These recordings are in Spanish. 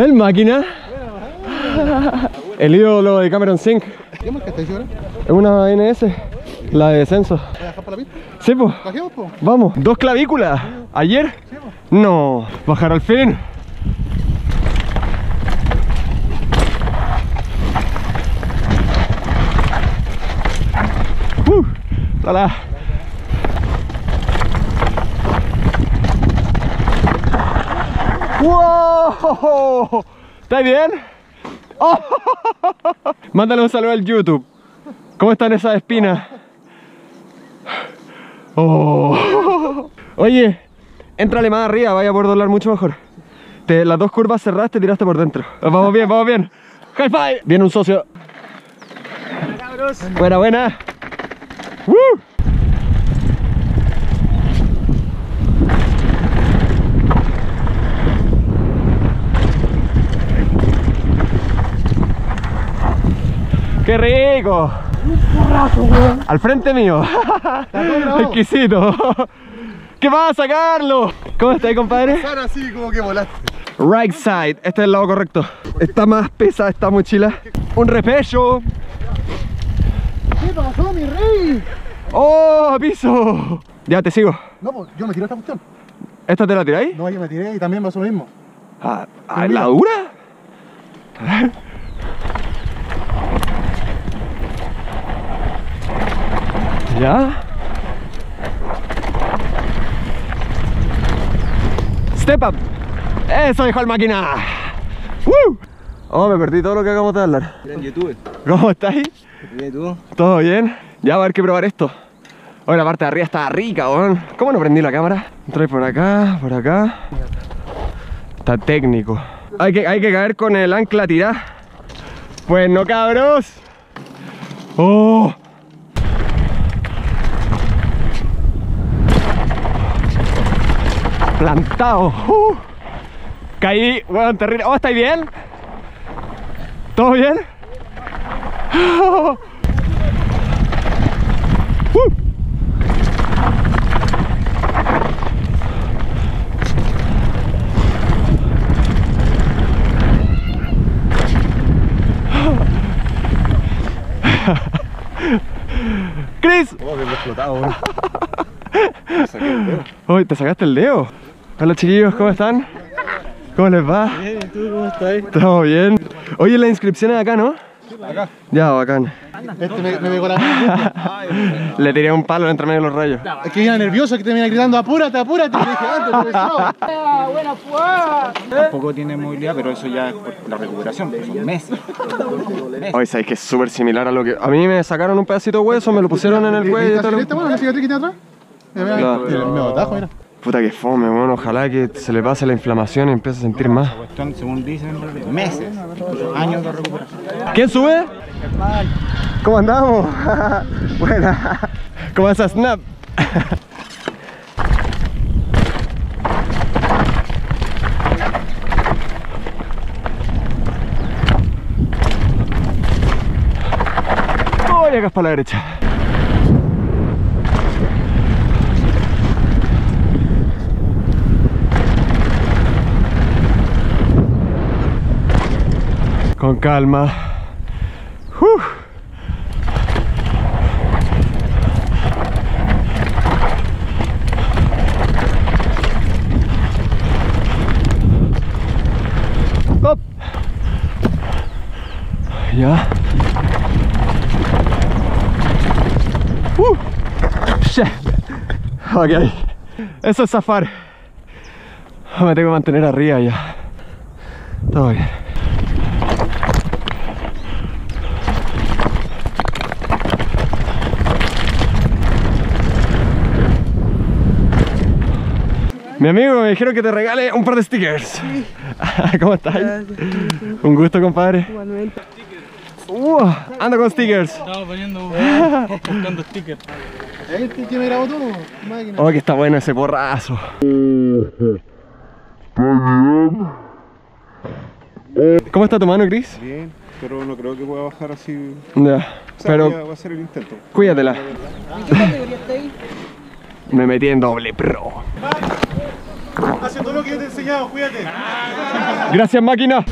El máquina. El ídolo de Cameron Sink. ¿Qué marca estáis ahora? Es una NS, la de descenso. ¿Vas a bajar para la pista? Sí, pues. ¿Bajemos, po? Vamos. 2 clavículas. ¿Ayer? Sí, po. No. Bajar al fin. ¡Hola! ¡Wow! ¿Estás bien? ¡Oh! Mándale un saludo al YouTube. ¿Cómo están esas espinas? Oh. Oye, éntrale más arriba, vaya a poder doblar mucho mejor. Las 2 curvas cerradas te tiraste por dentro. Vamos bien, vamos bien. High five. Viene un socio. Buena, buena. ¡Qué rico! Un porrazo, weón. Al frente mío. Exquisito. ¿Qué pasa, Carlos? ¿Cómo estás, compadre? Están así como que volaste. Right side, este es el lado correcto. Está más pesada esta mochila. Un repecho. ¿Qué pasó, mi rey? ¡Oh, piso! Ya, te sigo. No, pues yo me tiré esta cuestión. ¿Esta te la tiráis? No, yo me tiré y también pasó lo mismo. ¿La dura? A ver. Ya. Step up. Eso dijo el máquina. ¡Woo! Oh, me perdí todo lo que acabamos de hablar. En YouTube. ¿Cómo estáis? Bien, ¿tú? ¿Todo bien? Ya va a haber que probar esto. Oye, la parte de arriba está rica, weón. ¿Cómo no prendí la cámara? Entré por acá, por acá. Está técnico. Hay que caer con el ancla tirada. Pues no, cabros. ¡Oh! Plantado. Caí, weón, terrible. Oh, ¿estáis bien? ¿Todo bien? ¡Chris! Oh, que me he explotado, weón. Me saqué el dedo. Uy, ¿te sacaste el dedo? Hola, chiquillos, ¿cómo están? ¿Cómo les va? Bien, ¿y tú cómo estás? ¿Todo bien? Oye, la inscripción es acá, ¿no? Acá. Ya, bacán. Este me pegó la mano. Le tiré un palo entre medio de los rayos. Es que iba nervioso, que te venía gritando, apúrate, apúrate. Y le dije, antes, profesor. Tampoco tiene movilidad, pero eso ya es por la recuperación, porque son meses. Oye, sabéis que es súper similar a lo que... A mí me sacaron un pedacito de hueso, me lo pusieron en el cuello y ¿La tal. cicatriz, bueno, la cicatriz que tiene atrás? Claro. El medio tajo, mira. Puta que fome, bueno, ojalá que se le pase la inflamación y empiece a sentir más. La cuestión, según dicen, meses, años de recuperación. ¿Quién sube? ¿Cómo andamos? Buena. ¿Cómo vas a Snap? Voy acá para la derecha. Con calma. Hop. Ya. Shit. Ok. Eso es zafar. Me tengo que mantener arriba ya. Todo bien. Mi amigo, me dijeron que te regale un par de stickers. Sí. ¿Cómo estás? Un gusto, compadre. Igualmente. Anda con stickers. Estaba buscando stickers. Este que me grabó todo, máquina. Oh, que está bueno ese porrazo. ¿Cómo está tu mano, Chris? Bien, pero no creo que pueda bajar así. Ya, O sea, pero voy a hacer el intento. cuídatela. ¿En qué categoría está ahí? Me metí en doble pro. Hace todo lo que yo te he enseñado, cuídate. Gracias, máquina.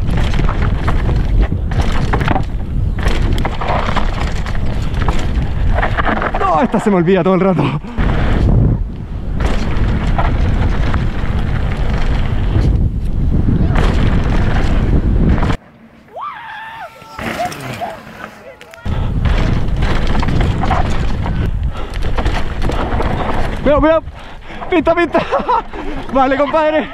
No, esta se me olvida todo el rato. Cuidado, cuidado. Pista, pista. Vale, compadre.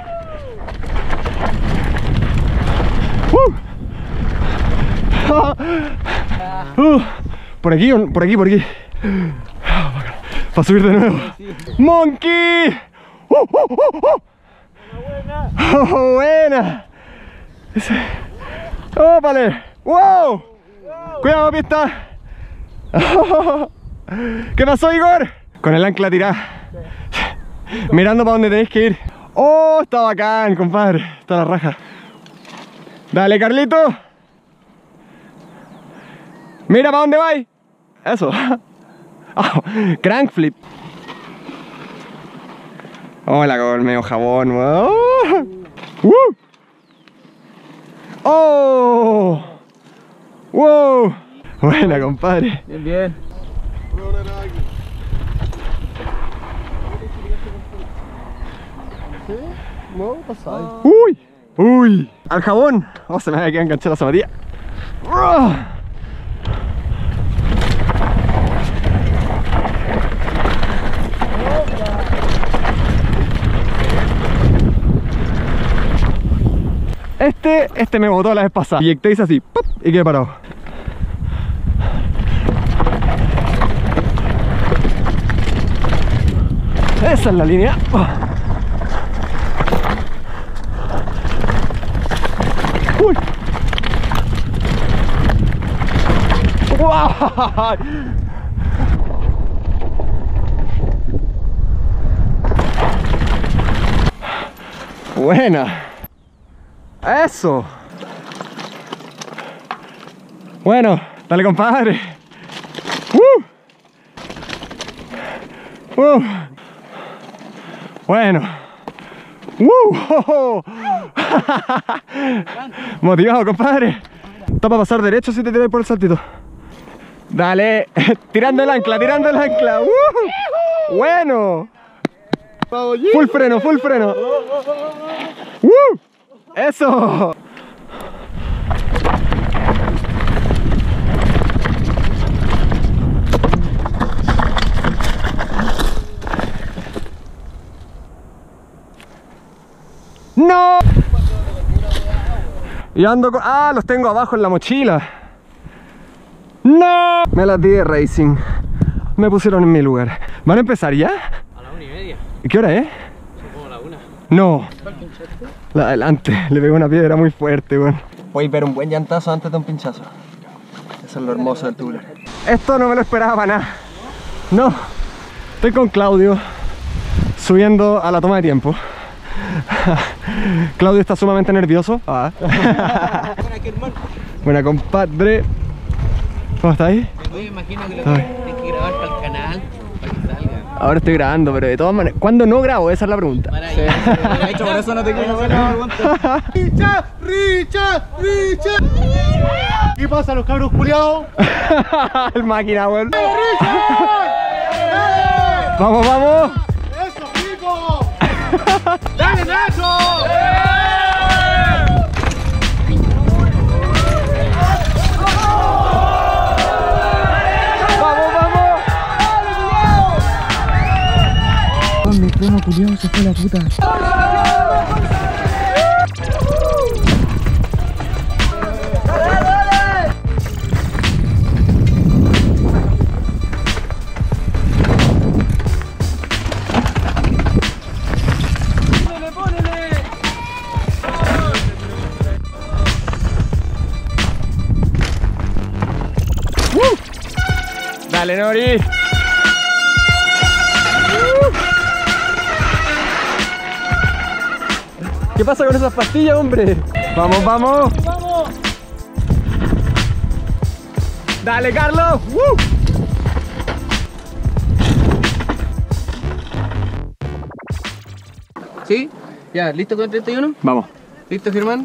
Por aquí, por aquí, por aquí. Para subir de nuevo. ¡Monkey! ¡Buena! ¡Oh, vale! ¡Wow! ¡Cuidado, pista! ¿Qué pasó, Igor? Con el ancla tirada. Mirando para donde tenéis que ir. ¡Oh! Está bacán, compadre. Está la raja. Dale, Carlito. Mira para dónde vais. Eso. Oh, crank flip. Hola, con medio jabón. Oh. Wow. Buena, compadre. Bien, bien. Uy. Uy. Al jabón. Oh, se me había quedado enganchada la zapatilla. Este me botó la vez pasada. Y hice así, ¡pop! Y quedé parado. Esa es la línea. Uy. ¡Wow! Buena. Eso. Bueno, dale, compadre. Bueno. Motivado, compadre. Está para pasar derecho si te tiras por el saltito. Dale. Tirando el ancla, tirando el ancla. Bueno. Full freno, full freno. ¡Eso! ¡No! Y ando con... ¡Ah! Los tengo abajo en la mochila. ¡No! Me las di de racing. Me pusieron en mi lugar. ¿Van a empezar ya? A la 1:30. ¿Y qué hora es? Supongo la 1. No. La adelante, le pegó una piedra muy fuerte, weón. Voy a ver un buen llantazo antes de un pinchazo. Eso es lo hermoso del tubular. Esto no me lo esperaba para nada. No. Estoy con Claudio subiendo a la toma de tiempo. Claudio está sumamente nervioso. Buena, compadre. ¿Cómo estáis? Me imagino que lo tienes que grabar para el canal, para que salga. Ahora estoy grabando, pero de todas maneras, ¿cuándo no grabo? Esa es la pregunta. De hecho, por eso no te quiero grabar. ¡Richa! ¡Richa! ¡Richa! ¿Qué pasa, los cabros culiados? El máquina, weón. ¡Richa! ¡Vamos, vamos! ¡Eso, Pico! ¡Dale, Nacho! Mi primo culiao se fue a la puta. Dale, Nori. ¿Qué pasa con esas pastillas, hombre? Vamos, vamos. ¡Vamos! Dale, Carlos. ¿Sí? Ya, ¿listo con el 31? Vamos. ¿Listo, Germán?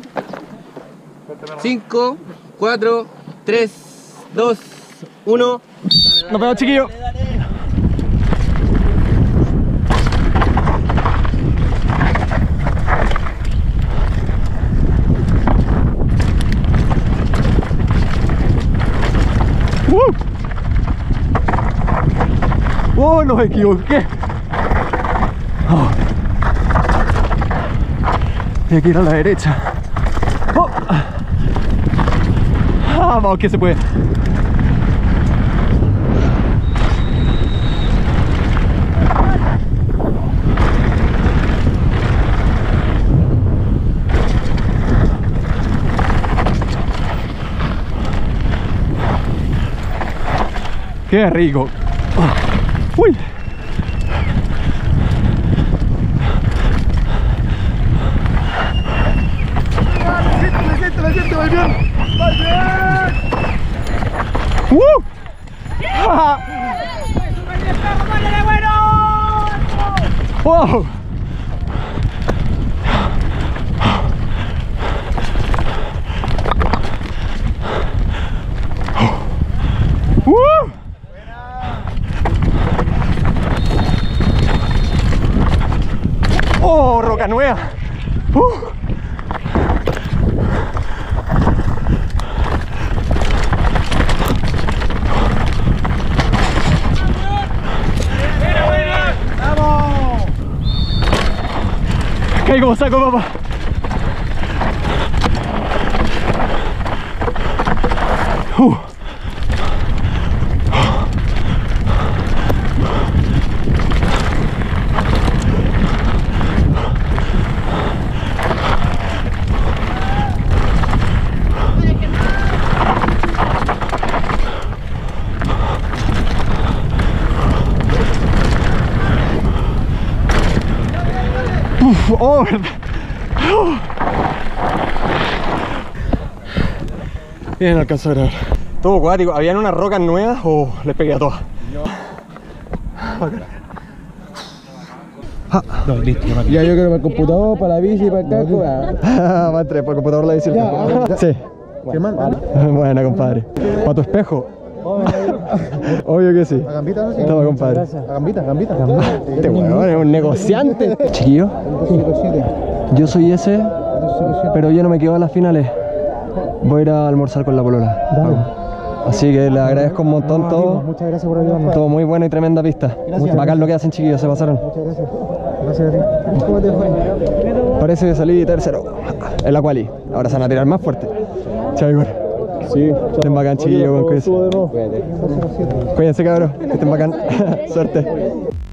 5, 4, 3, 2, 1. Nos vemos, chiquillos. ¡Oh, no me equivoqué! Oh. Hay que ir a la derecha. Oh. Ah, vamos, que se puede. ¡Qué rico! ¡Uy! ¡La siento, muy bien! ¡Muy bien! ¡Wow! ¡Oh, roca nueva! ¡Vamos! ¡Caí como saco, papá! ¡Oh! Bien, alcanzó a grabar. Todo acuático. ¿Habían unas rocas nuevas o les pegué a todas? No, listo, Ya, yo creo para el computador, para la bici, para el casco. Va a traer por el computador la bici. Sí. Germán, Buena, compadre. ¿Para tu espejo? Obvio que sí. ¿a gambita no? Sí. Toma, compadre. ¿A gambita? Este huevón es un negociante. Chiquillo, yo soy ese, pero yo no me quedo a las finales. Voy a ir a almorzar con la polola. Dale. Así que le agradezco un montón todo. Muchas gracias por ayudarnos. Todo muy bueno y tremenda pista. Gracias. Bacán lo que hacen, chiquillos, se pasaron. Muchas gracias. Gracias a ti. ¿Cómo te fue? Parece que salí tercero en la quali. Ahora se van a tirar más fuerte. Chao, Igor. Sí. Estén bacán, chiquillos. Cuídense, cabrón. Que estén bacán. Suerte.